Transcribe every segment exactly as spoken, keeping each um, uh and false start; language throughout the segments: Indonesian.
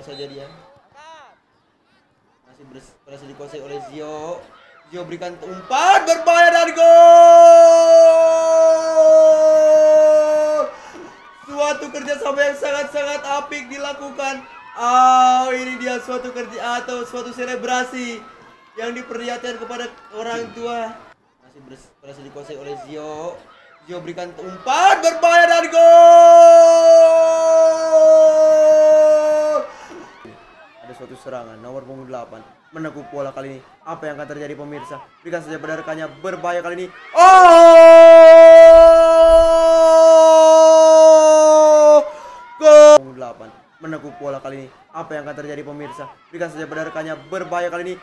saja dia. Masih berhasil dikuasai oleh Zio. Zio berikan umpan berbahaya dan gol. Suatu kerjasama yang sangat-sangat apik dilakukan. Oh, ini dia suatu kerja atau suatu selebrasi yang diperlihatkan kepada orang tua. Masih berhasil dikuasai oleh Zio. Zio berikan umpan berbahaya dan gol. Ada suatu serangan nomor punggung delapan menekuk bola kali ini. Apa yang akan terjadi pemirsa? Berikan saja pada rekannya, berbahaya kali ini. Oh! Gol. Punggung delapan menekuk bola kali ini. Apa yang akan terjadi pemirsa? Berikan saja pada rekannya, berbahaya kali ini.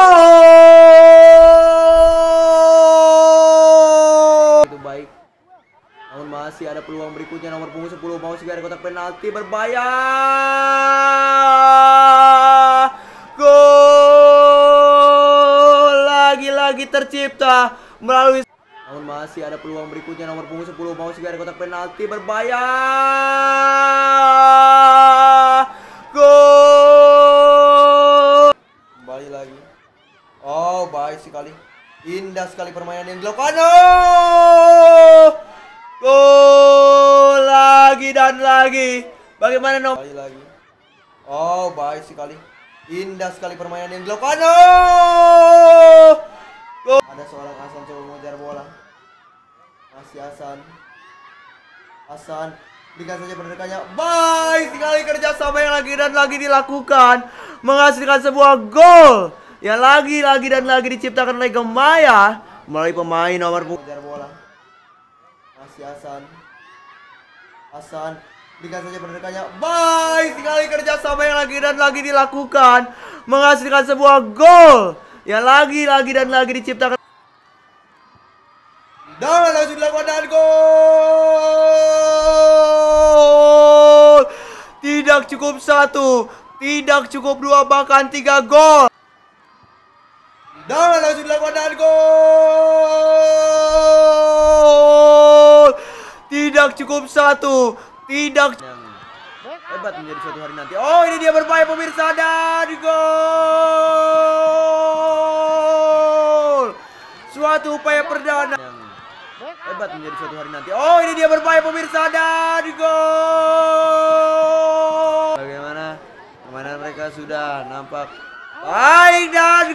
Oh! Itu baik. Namun masih ada peluang berikutnya, nomor punggung sepuluh mau segera kotak penalti, berbahaya. Gol lagi-lagi tercipta melalui. Namun masih ada peluang berikutnya, nomor punggung sepuluh mau segera kotak penalti, berbahaya. Gol. Kembali lagi. Oh, baik sekali. Indah sekali permainan yang dilakukan. Oh! Gol lagi dan lagi. Bagaimana nomor lagi? Oh, baik sekali. Indah sekali permainan yang dilakukan. Oh! Gol. Ada seorang Hasan coba mengejar bola. Masih Hasan. Hasan berikan saja pada rekannya. Baik sekali kerjasama yang lagi dan lagi dilakukan, menghasilkan sebuah gol yang lagi-lagi dan lagi diciptakan oleh Gemaya melalui pemain nomor mengejar bola. Masih Hasan. Hasan berikan saja pada rekannya. Baik sekali kerjasama yang lagi dan lagi dilakukan, menghasilkan sebuah gol yang lagi-lagi dan lagi diciptakan. Dan langsung dilakukan dan gol. Tidak cukup satu, tidak cukup dua, bahkan tiga gol. Dan langsung dilakukan dan gol. Tidak cukup satu, tidak yang hebat menjadi suatu hari nanti. Oh, ini dia berbahaya pemirsa dan gol. Suatu upaya perdana yang hebat menjadi suatu hari nanti. Oh, ini dia berbahaya pemirsa dan gol. Bagaimana? Permainan mereka sudah nampak baik dan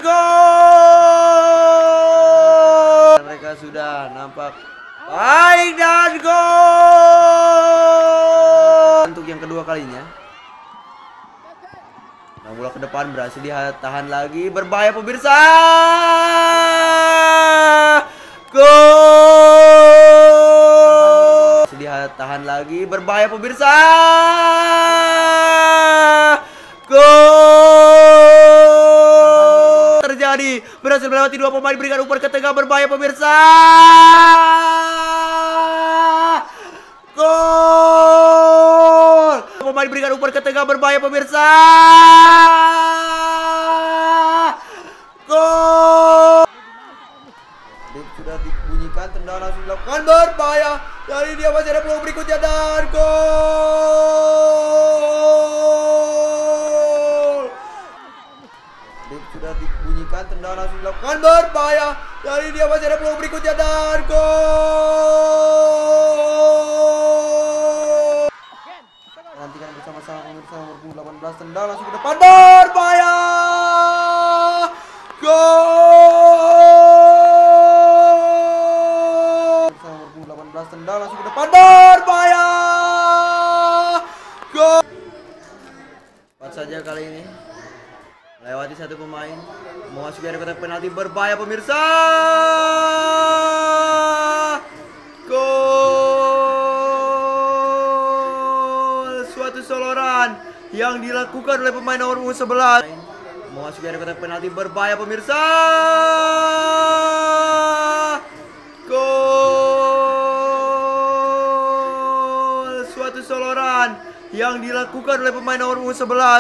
gol. Mereka sudah nampak baik dan gol. Untuk yang kedua kalinya. Nah, bola ke depan berhasil ditahan lagi, berbahaya pemirsa. Gol. Ditahan lagi, berbahaya pemirsa. Gol. Terjadi, berhasil melewati dua pemain, berikan umpan ke tengah, berbahaya pemirsa. Gol. Pemain berikan umpan ke tengah, berbahaya pemirsa. Gol. Sudah dibunyikan, tendangan langsung dilakukan, berbahaya. Dari dia masih ada peluang berikutnya dan gol. Sudah dibunyikan, tendangan langsung dilakukan, berbahaya. Dari dia masih ada peluang berikutnya dan gol. Nantikan bersama-sama pemirsa, nomor punggung delapan belas, tendangan langsung ke depan, berbahaya. Gol. Nomor punggung delapan belas, tendangan langsung ke depan, berbahaya. Gol. Cepat saja kali ini melewati satu pemain, memasuki area kotak penalti, berbahaya pemirsa. Gol. Suatu soloran yang dilakukan oleh pemain nomor punggung sebelas, memasuki area kotak penalti, berbahaya pemirsa. Gol. Suatu soloran yang dilakukan oleh pemain nomor punggung sebelas.